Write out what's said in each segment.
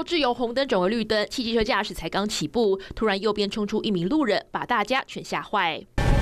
志由红灯转为绿灯，汽机车驾驶才刚起步，突然右边冲出一名路人，把大家全吓坏。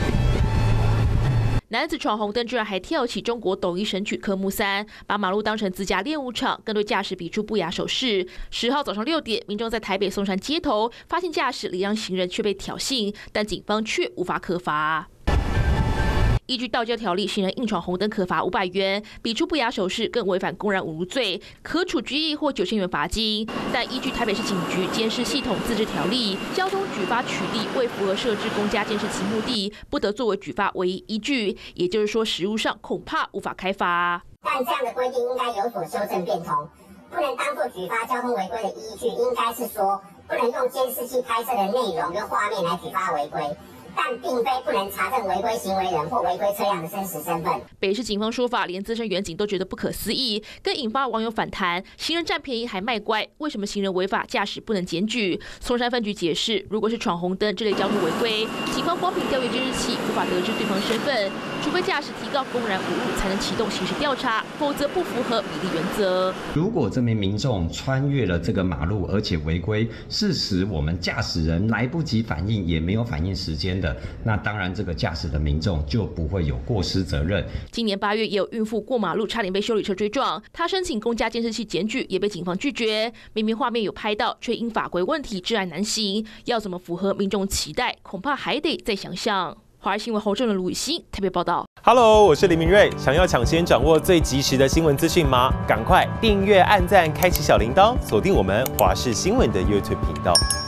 男子闯红灯，居然还跳起中国抖音神曲科目3，把马路当成自家练舞场，更对驾驶比出不雅手势。10号早上6点，民众在台北松山街头发现驾驶礼让行人却被挑衅，但警方却无法可罚。依据道交条例，行人硬闯红灯可罚500元，比出不雅手势更违反公然侮辱罪，可处拘役或9000元罚金。但依据台北市警局监视系统自治条例，交通举发取缔未符合设置公家监视其目的，不得作为举发唯一依据。也就是说，实务上恐怕无法开罚。 但这样的规定应该有所修正变通，不能当作举发交通违规的依据，应该是说不能用监视器拍摄的内容跟画面来举发违规。但并非不能查证违规行为人或违规车辆的真实身份。 北市警方说法，连资深员警都觉得不可思议，更引发网友反弹：行人占便宜还卖乖，为什么行人违法驾驶不能检举？松山分局解释，如果是闯红灯这类交通违规，警方光凭调阅监视器无法得知对方身份，除非驾驶提告公然侮辱，才能启动刑事调查，否则不符合比例原则。 如果这名民众穿越了这个马路，而且违规，事实我们驾驶人来不及反应，也没有反应时间。那当然，这个驾驶的民众就不会有过失责任。 今年8月，也有孕妇过马路差点被休旅车追撞，她申请公家监视器检举，也被警方拒绝。明明画面有拍到，却因法规问题窒碍难行，要怎么符合民众期待，恐怕还得再想想。华视新闻侯正伦、卢雨欣特别报道。 Hello， 我是林明瑞。想要抢先掌握最及时的新闻资讯吗？赶快订阅、按赞、开启小铃铛，锁定我们华视新闻的 YouTube 频道。